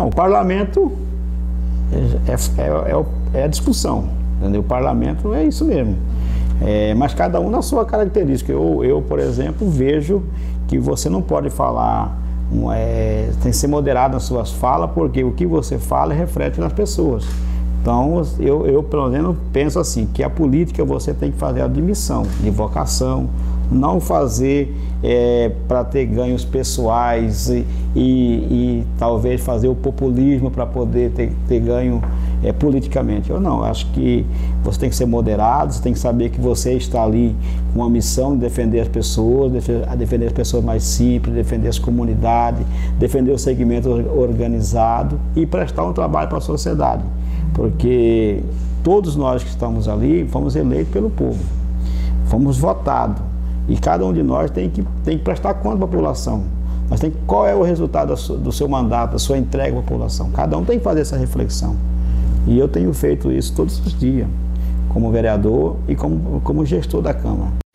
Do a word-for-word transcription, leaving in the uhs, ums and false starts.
Não, o parlamento é, é, é, é a discussão, entendeu? O parlamento é isso mesmo. É, mas cada um na sua característica. Eu, eu, por exemplo, vejo que você não pode falar, um, é, tem que ser moderado nas suas falas, porque o que você fala reflete nas pessoas. Então, eu, eu pelo menos penso assim, que a política você tem que fazer a de missão, de vocação, não fazer é, para ter ganhos pessoais e, e, e talvez fazer o populismo para poder ter, ter ganho é, politicamente. Eu não, acho que você tem que ser moderado, você tem que saber que você está ali com uma missão de defender as pessoas, defender, defender as pessoas mais simples, defender as comunidades, defender o segmento organizado e prestar um trabalho para a sociedade. Porque todos nós que estamos ali fomos eleitos pelo povo, fomos votados e cada um de nós tem que, tem que prestar conta para a população. Nós tem, qual é o resultado do seu mandato, da sua entrega à população? Cada um tem que fazer essa reflexão. E eu tenho feito isso todos os dias, como vereador e como, como gestor da Câmara.